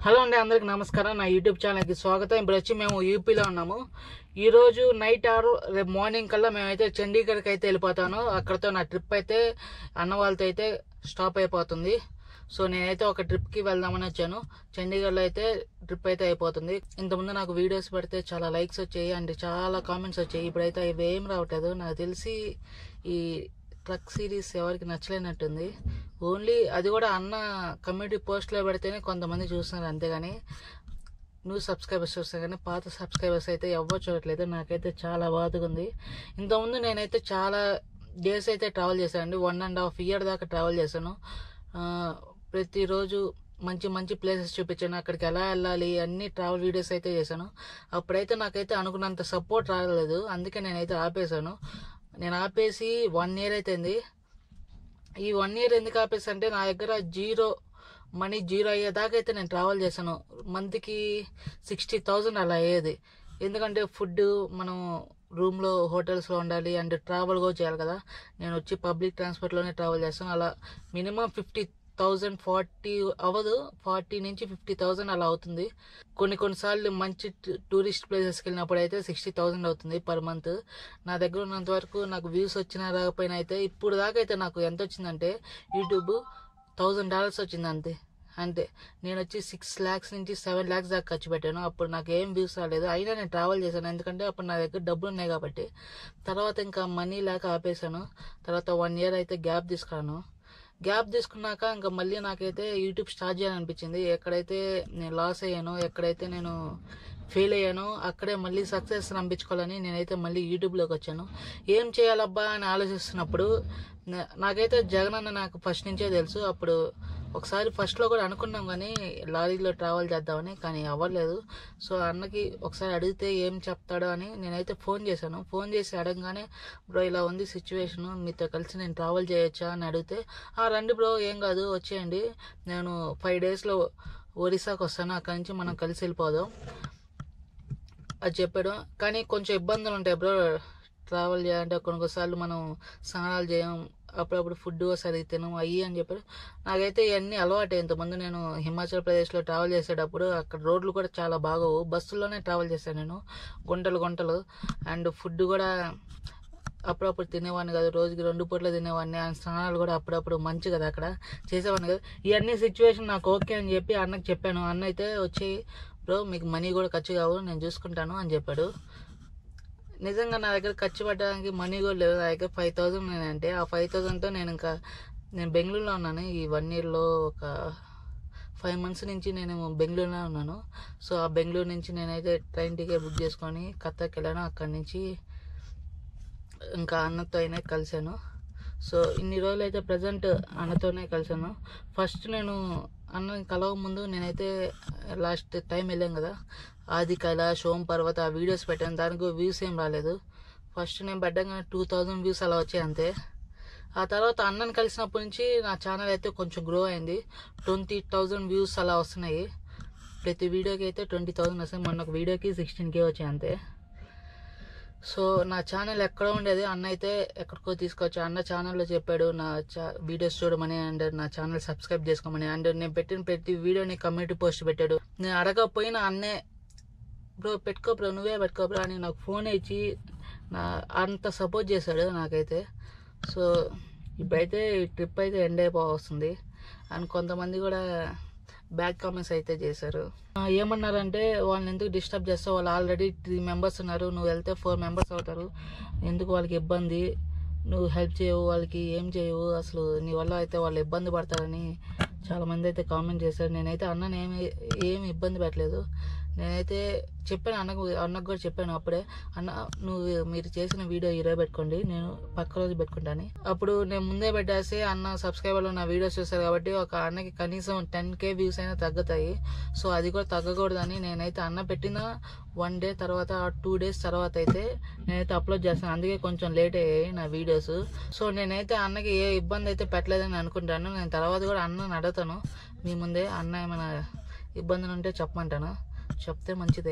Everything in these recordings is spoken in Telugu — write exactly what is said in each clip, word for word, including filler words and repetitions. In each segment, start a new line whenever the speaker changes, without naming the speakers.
హలో అండి, అందరికి నమస్కారం. నా యూట్యూబ్ ఛానల్కి స్వాగతం. ఇప్పుడు వచ్చి మేము యూపీలో ఉన్నాము. ఈరోజు నైట్ ఆరు రేపు మార్నింగ్ కల్లా మేమైతే చండీగఢ్కి అయితే వెళ్ళిపోతాను. అక్కడతో నా ట్రిప్ అయితే అన్న వాళ్ళతో అయితే స్టాప్ అయిపోతుంది. సో నేనైతే ఒక ట్రిప్కి వెళ్దామని వచ్చాను. చండీగఢ్లో అయితే ట్రిప్ అయితే అయిపోతుంది. ఇంతకుముందు నాకు వీడియోస్ పెడితే చాలా లైక్స్ వచ్చాయి అండ్ చాలా కామెంట్స్ వచ్చాయి. ఇప్పుడైతే ఇవి ఏం రావట్లేదు. నాకు తెలిసి ఈ ట్రక్ సిరీస్ ఎవరికి నచ్చలేనట్టుంది. ఓన్లీ అది కూడా అన్న కమ్యూనిటీ పోస్ట్లో పెడితేనే కొంతమంది చూస్తున్నారు, అంతేగాని న్యూ సబ్స్క్రైబర్స్ చూస్తారు కానీ పాత సబ్స్క్రైబర్స్ అయితే ఎవరు చూడట్లేదు. నాకైతే చాలా బాధగా ఉంది. ఇంతకుముందు నేనైతే చాలా డేస్ అయితే ట్రావెల్ చేశానండి. వన్ అండ్ హాఫ్ ఇయర్ దాకా ట్రావెల్ చేశాను. ప్రతిరోజు మంచి మంచి ప్లేసెస్ చూపించాను, అక్కడికి ఎలా వెళ్ళాలి అన్ని ట్రావెల్ వీడియోస్ అయితే చేశాను. అప్పుడైతే నాకైతే అనుకున్నంత సపోర్ట్ రాలేదు, అందుకే నేనైతే ఆపేశాను. నేను ఆపేసి వన్ ఇయర్ అయిపోయింది. ఈ వన్ ఇయర్ ఎందుకు ఆపేసి అంటే నా దగ్గర జీరో మనీ జీరో అయ్యేదాకా అయితే నేను ట్రావెల్ చేశాను. మంత్కి సిక్స్టీ థౌజండ్ అలా అయ్యేది. ఎందుకంటే ఫుడ్ మనం రూమ్లో హోటల్స్లో ఉండాలి అండ్ ట్రావెల్ కూడా చేయాలి కదా. నేను వచ్చి పబ్లిక్ ట్రాన్స్పోర్ట్లోనే ట్రావెల్ చేస్తాను. అలా మినిమం ఫిఫ్టీ థౌజండ్ ఫార్టీ అవ్వదు, ఫార్టీ నుంచి ఫిఫ్టీ థౌజండ్ అలా అవుతుంది. కొన్ని కొన్నిసార్లు మంచి టూరిస్ట్ ప్లేసెస్కి వెళ్ళినప్పుడు అయితే సిక్స్టీ థౌజండ్ అవుతుంది పర్ మంత్. నా దగ్గర ఉన్నంత వరకు నాకు వ్యూస్ వచ్చినా రాకపోయినా అయితే ఇప్పుడు దాకా అయితే నాకు ఎంత వచ్చిందంటే యూట్యూబ్ థౌజండ్ డాలర్స్ వచ్చింది అంతే. అంతే నేను వచ్చి సిక్స్ ల్యాక్స్ నుంచి సెవెన్ ల్యాక్స్ దాకా ఖర్చు పెట్టాను. అప్పుడు నాకు ఏం వ్యూస్ రాలేదు, అయినా నేను ట్రావెల్ చేశాను. ఎందుకంటే అప్పుడు నా దగ్గర డబ్బులు ఉన్నాయి కాబట్టి. తర్వాత ఇంకా మనీ లేక ఆపేశాను. తర్వాత వన్ ఇయర్ అయితే గ్యాప్ తీసుకున్నాను. గ్యాప్ తీసుకున్నాక ఇంకా మళ్ళీ నాకైతే యూట్యూబ్ స్టార్ట్ చేయాలనిపించింది. ఎక్కడైతే నేను లాస్ అయ్యానో, ఎక్కడైతే నేను ఫెయిల్ అయ్యానో అక్కడే మళ్ళీ సక్సెస్ నంపించుకోవాలని నేనైతే మళ్ళీ యూట్యూబ్లోకి వచ్చాను. ఏం చేయాలబ్బా అని ఆలోచిస్తున్నప్పుడు నాకైతే జగన్ అన్న నాకు ఫస్ట్ నుంచే తెలుసు. అప్పుడు ఒకసారి ఫస్ట్లో కూడా అనుకున్నాం కానీ లారీలో ట్రావెల్ చేద్దామని, కానీ అవ్వలేదు. సో అన్నకి ఒకసారి అడిగితే ఏం చెప్తాడో అని నేనైతే ఫోన్ చేశాను. ఫోన్ చేసి అడగగానే బ్రో ఇలా ఉంది సిచ్యువేషను, మీతో కలిసి నేను ట్రావెల్ చేయొచ్చా అని అడిగితే రండి బ్రో ఏం కాదు వచ్చేయండి, నేను ఫైవ్ డేస్లో ఒరిస్సాకి వస్తాను, అక్కడి నుంచి మనం కలిసి వెళ్ళిపోదాం అది చెప్పాడు. కానీ కొంచెం ఇబ్బందులు ఉంటాయి బ్రో ట్రావెల్ చేయాలంటే. కొన్ని కొన్నిసార్లు మనం స్నానాలు చేయం, అప్పుడప్పుడు ఫుడ్ సరిగ్గా తినం అయ్యి అని చెప్పారు. నాకైతే ఇవన్నీ అలవాటు. ఇంతకుముందు నేను హిమాచల్ ప్రదేశ్లో ట్రావెల్ చేసేటప్పుడు అక్కడ రోడ్లు కూడా చాలా బాగోవు, బస్సుల్లోనే ట్రావెల్ చేశాను నేను, గుంటలు గుంటలు. అండ్ ఫుడ్ కూడా అప్పుడప్పుడు తినేవాడిని కాదు, రోజుకి రెండు పూట్ల తినేవాడిని. అండ్ స్నానాలు కూడా అప్పుడప్పుడు మంచి కదా అక్కడ చేసేవాడిని కదా. ఇవన్నీ సిచ్యువేషన్ నాకు ఓకే అని చెప్పి అన్నకి చెప్పాను. అన్న అయితే వచ్చి బ్రో మీకు మనీ కూడా ఖర్చు కావు, నేను చూసుకుంటాను అని చెప్పాడు. నిజంగా నా దగ్గర ఖర్చు పెట్టడానికి మనీ కూడా లేదు. నా దగ్గర ఫైవ్ థౌజండ్ అంటే ఆ ఫైవ్ థౌజండ్తో నేను ఇంకా నేను బెంగళూరులో ఉన్నాను. ఈ వన్ ఇయర్లో ఒక ఫైవ్ మంత్స్ నుంచి నేను బెంగళూరులో ఉన్నాను. సో ఆ బెంగళూరు నుంచి నేనైతే ట్రైన్ టికెట్ బుక్ చేసుకొని కత్తకి వెళ్ళాను. అక్కడి నుంచి ఇంకా అన్నతో అయినా కలిశాను. సో ఇన్ని రోజులు అయితే ప్రజెంట్ అన్నతోనే కలిశాను. ఫస్ట్ నేను అన్న కలవ ముందు నేనైతే లాస్ట్ టైం వెళ్ళాను కదా ఆది కైలాష్ ఓం పర్వత ఆ వీడియోస్ పెట్టాను. దానికి వ్యూస్ ఏం రాలేదు. ఫస్ట్ నేను పెట్టగానే టూ థౌజండ్ వ్యూస్ అలా వచ్చాయి అంతే. ఆ తర్వాత అన్నని కలిసినప్పటి నుంచి నా ఛానల్ అయితే కొంచెం గ్రో అయింది. ట్వంటీ థౌజండ్ వ్యూస్ అలా వస్తున్నాయి. ప్రతి వీడియోకి అయితే ట్వంటీ థౌజండ్ వస్తాయి. మొన్న ఒక వీడియోకి సిక్స్టీన్ కే వచ్చాయి అంతే. సో నా ఛానల్ ఎక్కడ ఉండేది, అన్న అయితే ఎక్కడికో తీసుకొచ్చి అన్న ఛానల్లో చెప్పాడు నా చా వీడియోస్ చూడమని అండ్ నా ఛానల్ సబ్స్క్రైబ్ చేసుకోమని. అండ్ నేను పెట్టిన ప్రతి వీడియోని కమ్యూనిటీ పోస్ట్ పెట్టాడు. నేను అడగకపోయినా అన్నే బ్రో పెట్టుకో బ్రో నువ్వే పెట్టుకో బ్రో అని నాకు ఫోన్ ఇచ్చి నా అంత సపోర్ట్ చేశాడు నాకైతే. సో ఇప్పుడైతే ఈ ట్రిప్ అయితే ఎండ్ అయిపోవస్తుంది. అండ్ కొంతమంది కూడా బ్యాడ్ కామెంట్స్ అయితే చేశారు. ఏమన్నారంటే వాళ్ళని ఎందుకు డిస్టర్బ్ చేస్తావు, వాళ్ళు ఆల్రెడీ త్రీ మెంబర్స్ ఉన్నారు, నువ్వు వెళ్తే ఫోర్ మెంబర్స్ అవుతారు, ఎందుకు వాళ్ళకి ఇబ్బంది, నువ్వు హెల్ప్ చేయవు వాళ్ళకి, ఏం చేయవు, అసలు నీ వల్ల అయితే వాళ్ళు ఇబ్బంది పడతారని చాలామంది అయితే కామెంట్ చేశారు. నేనైతే అన్నని ఏమి ఏమి ఇబ్బంది పెట్టలేదు. నేనైతే చెప్పాను అన్నకు అన్నకు కూడా చెప్పాను అప్పుడే, అన్న నువ్వు మీరు చేసిన వీడియో ఈరోజు పెట్టుకోండి, నేను పక్క రోజు పెట్టుకుంటాను. అప్పుడు నేను ముందే పెట్టేసి అన్న సబ్స్క్రైబర్లు నా వీడియోస్ చూస్తారు కాబట్టి ఒక అన్నకి కనీసం టెన్ కే వ్యూస్ అయినా తగ్గుతాయి. సో అది కూడా తగ్గకూడదని నేనైతే అన్న పెట్టిన వన్ డే తర్వాత టూ డేస్ తర్వాత అయితే నేనైతే అప్లోడ్ చేస్తాను. అందుకే కొంచెం లేట్ అయ్యాయి నా వీడియోస్. సో నేనైతే అన్నకి ఏ ఇబ్బంది అయితే పెట్టలేదని అనుకుంటాను. నేను తర్వాత కూడా అన్నని అడుగుతాను మీ ముందే, అన్న ఏమైనా ఇబ్బందులు ఉంటే చెప్పమంటాను, చెప్తే మంచిదే.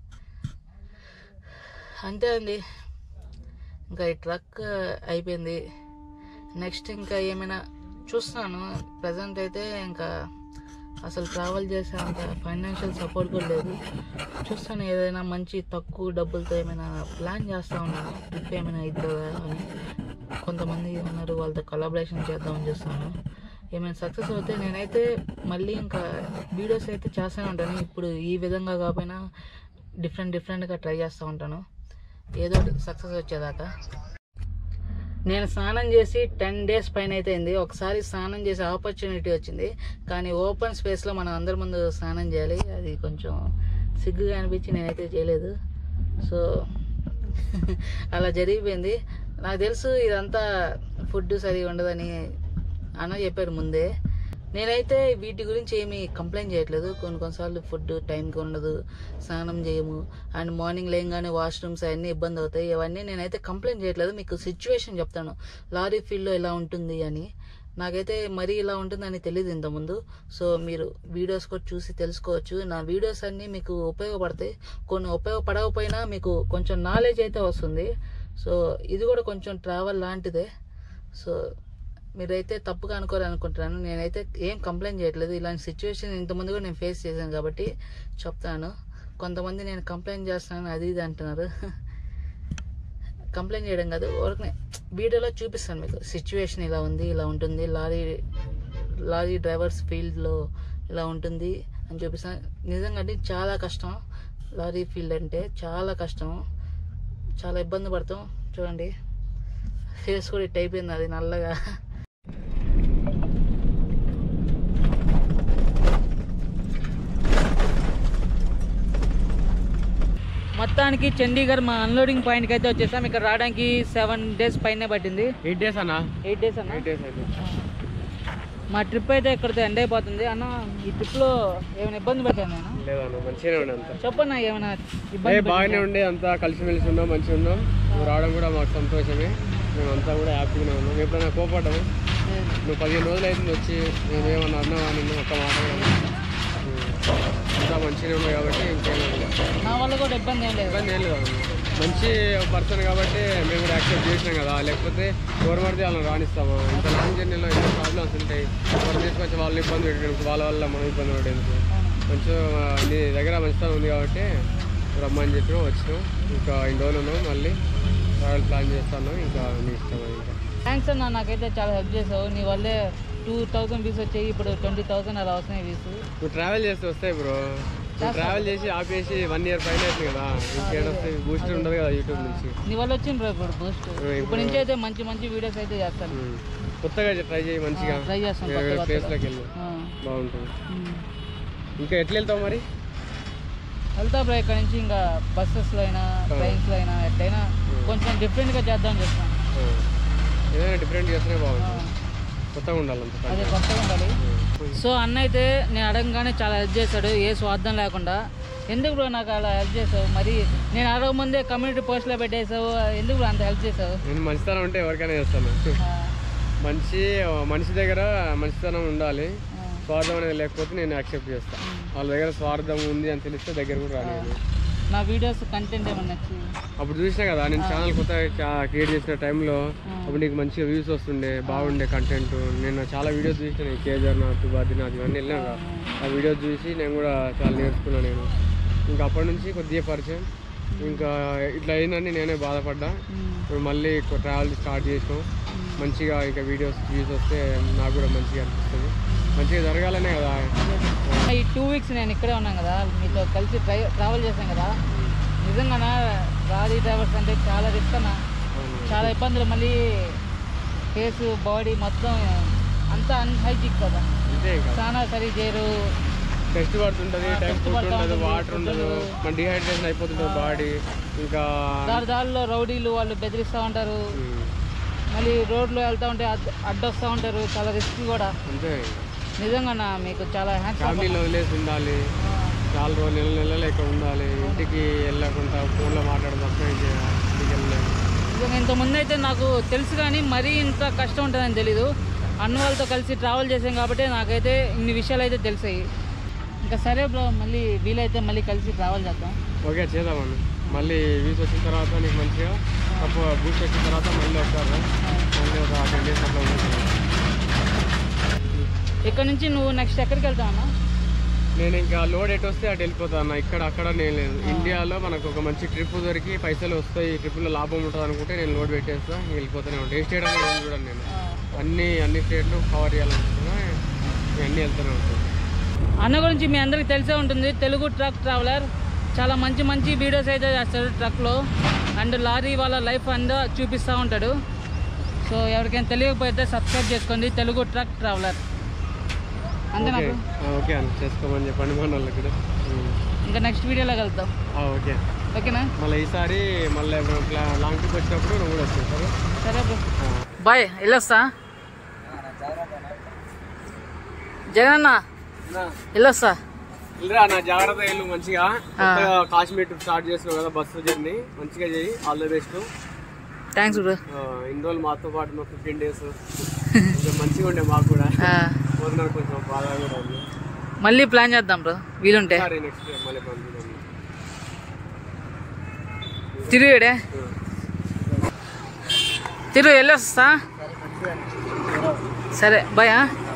అంతే అండి, ఇంకా ఈ ట్రక్ అయిపోయింది. నెక్స్ట్ ఇంకా ఏమైనా చూస్తున్నాను. ప్రజెంట్ అయితే ఇంకా అసలు ట్రావెల్ చేసే అంత ఫైనాన్షియల్ సపోర్ట్ కూడా లేదు. చూస్తాను ఏదైనా మంచి తక్కువ డబ్బులతో ఏమైనా ప్లాన్ చేస్తూ ఉన్నాను, ట్రిప్ ఏమైనా అవుతుందా అని. కొంతమంది ఉన్నారు, వాళ్ళతో కొలాబరేషన్ చేద్దామని చూస్తాను. ఏమైనా సక్సెస్ అవుతే నేనైతే మళ్ళీ ఇంకా వీడియోస్ అయితే చేస్తూనే ఉంటాను. ఇప్పుడు ఈ విధంగా కాకపోయినా డిఫరెంట్ డిఫరెంట్గా ట్రై చేస్తూ ఉంటాను, ఏదో సక్సెస్ వచ్చేదాకా. నేను స్నానం చేసి టెన్ డేస్ పైన అయితే అయింది. ఒకసారి స్నానం చేసే ఆపర్చునిటీ వచ్చింది, కానీ ఓపెన్ స్పేస్లో మనం అందరి ముందు స్నానం చేయాలి, అది కొంచెం సిగ్గుగా అనిపించి నేనైతే చేయలేదు. సో అలా జరిగిపోయింది. నాకు తెలుసు ఇదంతా ఫుడ్ సరిగా ఉండదని అన్న చెప్పారు ముందే. నేనైతే వీటి గురించి ఏమీ కంప్లైంట్ చేయట్లేదు. కొన్ని కొన్నిసార్లు ఫుడ్ టైంకి ఉండదు, స్నానం చేయము, అండ్ మార్నింగ్ లేయంగానే వాష్రూమ్స్ అవన్నీ ఇబ్బంది అవుతాయి. ఇవన్నీ నేనైతే కంప్లైంట్ చేయట్లేదు, మీకు సిచ్యువేషన్ చెప్తాను. లారీ ఫీల్డ్లో ఇలా ఉంటుంది అని, నాకైతే మరీ ఇలా ఉంటుందని తెలియదు ఇంతకుముందు. సో మీరు వీడియోస్ కూడా చూసి తెలుసుకోవచ్చు. నా వీడియోస్ అన్నీ మీకు ఉపయోగపడతాయి, కొన్ని ఉపయోగపడకపోయినా మీకు కొంచెం నాలెడ్జ్ అయితే వస్తుంది. సో ఇది కూడా కొంచెం ట్రావెల్ లాంటిదే. సో మీరైతే తప్పుగా అనుకోరు అనుకుంటున్నాను. నేనైతే ఏం కంప్లైంట్ చేయట్లేదు. ఇలాంటి సిచ్యువేషన్ ఇంతకుముందు కూడా నేను ఫేస్ చేశాను కాబట్టి చెప్తాను. కొంతమంది నేను కంప్లైంట్ చేస్తాను అది ఇది అంటున్నారు. కంప్లైంట్ చేయడం కాదు, ఊరికనే వీడియోలో చూపిస్తాను మీకు సిచ్యువేషన్ ఇలా ఉంది, ఇలా ఉంటుంది, లారీ లారీ డ్రైవర్స్ ఫీల్డ్లో ఇలా ఉంటుంది అని చూపిస్తాను. నిజంగా అంటే చాలా కష్టం, లారీ ఫీల్డ్ అంటే చాలా కష్టం, చాలా ఇబ్బంది పడతాం. చూడండి ఫేస్ కూడా ఇట్ అయిపోయింది, అది నల్లగా. మొత్తానికి చండీగఢ్ మా అన్లోడింగ్ పాయింట్కి అయితే వచ్చేసాం. ఇక్కడ రావడానికి సెవెన్ డేస్ పైనే పట్టింది.
ఎయిట్ డేస్ అన్న
ఎయిట్ డేస్ అన్న
ఎయిట్ డేస్ అయితే
మా ట్రిప్ అయితే ఇక్కడితో ఎండ్ అయిపోతుంది. అన్న ఈ ట్రిప్లో ఏమైనా ఇబ్బంది పెట్టాను నేను?
లేదన్న మంచిగానే ఉండే అంతా.
చెప్పన్నా ఏమైనా ఇబ్బంది?
బాగానే ఉండే, అంతా కలిసిమెలిసి ఉన్నాం, మంచిగా ఉన్నాం. నువ్వు రావడం కూడా మాకు సంతోషమే, మేమంతా కూడా హ్యాపీగానే ఉన్నాం. ఎప్పుడైనా కోపడ్డాము? నువ్వు పదిహేను రోజులు అయితే వచ్చి నేనేమన్నా అన్నావా నిన్ను ఒక్క మాట కూడా? అంతా మంచిగా ఉన్నాయి కాబట్టి ఇంకేమన్నా
నా వల్ల కూడా ఇబ్బంది ఏం లేదు.
ఇబ్బంది ఏం లేదు, మంచి పర్సన్ కాబట్టి మేము కూడా యాక్సెప్ట్ చేసినాం కదా. లేకపోతే గవర్నమెంట్ వాళ్ళని రాణిస్తాము. ఇంత లాంగ్ జర్నీలో ఎన్నో ప్రాబ్లమ్స్ ఉంటాయి, వాళ్ళు తీసుకొచ్చి వాళ్ళని ఇబ్బంది పెట్టడానికి, వాళ్ళ వల్ల మనం ఇబ్బంది పడేందుకు. కొంచెం నీ దగ్గర మంచితనం ఉంది కాబట్టి రమ్మని చెప్పినాం, వచ్చినాం. ఇంకా ఇన్ని రోజులు ఉన్నాం, మళ్ళీ ట్రావెల్ ప్లాన్ చేస్తున్నాం. ఇంకా నీ ఇష్టం. ఇంకా
థ్యాంక్స్ అన్న, నాకైతే చాలా హెల్ప్ చేసావు. నీ వల్లే టూ థౌసండ్ వీస్ వచ్చాయి, ఇప్పుడు ట్వంటీ థౌసండ్ అలా వస్తున్నాయి వీస్.
నువ్వు ట్రావెల్ చేస్తే వస్తాయి బ్రో. ట్రావెల్ చేసి ఆపేసి వన్ ఇయర్ పైన అవుతుంది కదా, ఇంకేడ వస్తాయి? బూస్ట్ ఉండదు కదా యూట్యూబ్ నుంచి.
నీ వల్ల వచ్చింది బ్రో ఇప్పుడు బూస్ట్. ఇప్పుడు నుంచి అయితే మంచి మంచి వీడియోస్ అయితే చేస్తాను.
కొత్తగా ట్రై చేయి, మంచిగా
ట్రై చేస్తాను.
ప్లేస్లోకి వెళ్ళి బాగుంటుంది. ఇంకా ఎట్లా వెళ్తావు మరి?
వెళ్తా బ్రో ఇక్కడ నుంచి. ఇంకా బస్సెస్లో అయినా ట్రైన్స్లో అయినా ఎట్లయినా కొంచెం డిఫరెంట్గా చేద్దామని చెప్తాను.
ఏదైనా డిఫరెంట్ చేస్తేనే బాగుంటుంది, కొత్తగా ఉండాలంట.
అదే కొత్తగా ఉండాలి. సో అన్న అయితే నేను అడగగానే చాలా హెల్ప్ చేశాడు, ఏ స్వార్థం లేకుండా. ఎందుకు బ్రో నాకు అలా హెల్ప్ చేసావు? మరి నేను అడగ ముందే కమ్యూనిటీ పోస్ట్లో పెట్టేసావు, ఎందుకు బ్రో అంత హెల్ప్ చేసావు?
నేను మంచితనం ఉంటే ఎవరికైనా చేస్తాను. మంచి మనిషి దగ్గర మంచితనం ఉండాలి, స్వార్థం అనేది లేకపోతే నేను యాక్సెప్ట్ చేస్తాను. వాళ్ళ దగ్గర స్వార్థం ఉంది అని తెలిస్తే దగ్గర కూడా రాలేదు.
నా వీడియోస్ కంటెంట్ ఏమన్నా
అప్పుడు చూసినా కదా, నేను ఛానల్ కొత్తగా క్రియేట్ చేసిన టైంలో అప్పుడు నీకు మంచిగా వ్యూస్ వస్తుండే, బాగుండే కంటెంట్. నేను చాలా వీడియోస్ చూసిన, కేదార్నాథ్, బద్రీనాథ్ ఇవన్నీ వెళ్ళాను కదా. ఆ వీడియోస్ చూసి నేను కూడా చాలా నేర్చుకున్నాను. నేను ఇంకా అప్పటి నుంచి కొద్దిగా పరిచయం. ఇంకా ఇట్లా అయిందని నేనే బాధపడ్డా. ఇప్పుడు మళ్ళీ ట్రావెల్ స్టార్ట్ చేసినాం. మంచిగా ఇంకా వీడియోస్ వ్యూస్ వస్తే నాకు కూడా మంచిగా అనిపిస్తుంది. మంచిగా జరగాలనే కదా.
ఈ టూ వీక్స్ నేను ఇక్కడే ఉన్నాను కదా, మీతో కలిసి ట్రై ట్రావెల్ చేశాను కదా. నిజంగా లారీ డ్రైవర్స్ అంటే చాలా రిస్క్ అన్న, చాలా ఇబ్బందులు. మళ్ళీ ఫేస్ బాడీ మొత్తం అంతా అన్హైజిక్ కదా, చాలా సరి చేయరు,
టెస్ట్ పడుతుంటుంది, టైం ఫుడ్ ఉండదు, వాటర్ ఉండదు, మన డిహైడ్రేషన్ అయిపోతుంటుంది బాడీ. ఇంకా
దారి దారిలో రౌడీలు వాళ్ళు బెదిరిస్తూ ఉంటారు, మళ్ళీ రోడ్లో వెళ్తూ ఉంటే అడ్డొస్తూ ఉంటారు, చాలా రిస్క్ కూడా.
అంతే
నిజంగా మీకు చాలా
ఫ్యామిలీలో వదిలేసి ఉండాలి, చాలా రోజులు నెల నెలలు ఇక్కడ ఉండాలి, ఇంటికి వెళ్ళకుండా ఫోన్లో మాట్లాడడం తప్ప ఇంటికి వెళ్ళలేదు.
నిజంగా ఇంతకుముందు అయితే నాకు తెలుసు, కానీ మరీ ఇంత కష్టం ఉంటుందని తెలీదు. అన్న వాళ్ళతో కలిసి ట్రావెల్ చేసాం కాబట్టి నాకైతే ఇన్ని విషయాలు అయితే తెలిసాయి. ఇంకా సరే బ్రో, మళ్ళీ వీలైతే మళ్ళీ కలిసి ట్రావెల్ చేద్దాం.
ఓకే చేద్దామని. మళ్ళీ వీస్ వచ్చిన తర్వాత నీకు మంచిగా బూస్ట్ వచ్చిన తర్వాత మళ్ళీ వస్తారు, మళ్ళీ ఒక టెన్ డేస్ అట్లా ఉంటుంది.
ఇక్కడ నుంచి నువ్వు నెక్స్ట్ ఎక్కడికి వెళ్తావు అన్న?
నేను ఇంకా లోడ్ ఎటు వస్తే అటు వెళ్ళిపోతాను అన్న. ఇక్కడ అక్కడ నేను లేదు. ఇండియాలో మనకు ఒక మంచి ట్రిప్ దొరికి పైసలు వస్తాయి, ఈ ట్రిప్లో లాభం ఉంటుంది అనుకుంటే నేను లోడ్ పెట్టేస్తా, వెళ్ళిపోతానే ఉంటాను. ఏ స్టేట్ అనేది చూడండి, నేను అన్ని అన్ని స్టేట్లు కవర్ చేయాలనుకుంటున్నా, అన్నీ వెళ్తూనే ఉంటాను.
అన్న గురించి మీ అందరికి తెలిసే ఉంటుంది, తెలుగు ట్రక్ ట్రావెలర్. చాలా మంచి మంచి వీడియోస్ అయితే చేస్తాడు ట్రక్లో, అండ్ లారీ వాళ్ళ లైఫ్ అంతా చూపిస్తూ ఉంటాడు. సో ఎవరికైనా తెలియకపోతే సబ్స్క్రైబ్ చేసుకోండి, తెలుగు ట్రక్ ట్రావెలర్. అంతే నాకు
ఓకే అన్న, చేసుకోమని చెప్పండి మన వాళ్ళకి కూడా.
ఇంకా నెక్స్ట్ వీడియోలో వెళ్తాం.
ఓకే
ఓకేనా?
మళ్ళీ ఈసారి మళ్ళీ లాంగ్ ట్రిప్ వచ్చినప్పుడు నువ్వు కూడా వస్తావు.
సరే బ్రో, బాయ్. వెళ్ళొస్తా జగన్, వెళ్ళొస్తా.
వెళ్ళరా నా, జాగ్రత్త వెళ్ళు మంచిగా. కాశ్మీర్ ట్రిప్ స్టార్ట్ చేస్తున్నావు కదా, బస్సు జర్నీ మంచిగా చేయి. All the best.
Thanks bro.
ఇన్ని రోజులు మాతో పాటు మా ఫిఫ్టీన్ డేస్ కొంచెం మంచిగా ఉండే మాకు కూడా, కొంచెం బాగా కూడా ఉంది.
మళ్ళీ ప్లాన్ చేద్దాం బ్రో వీలుంటే.
నెక్స్ట్ మళ్ళీ ప్లాన్ చేద్దాం.
తిరుడే తిరుగు వెళ్ళొస్తా. సరే బాయ్.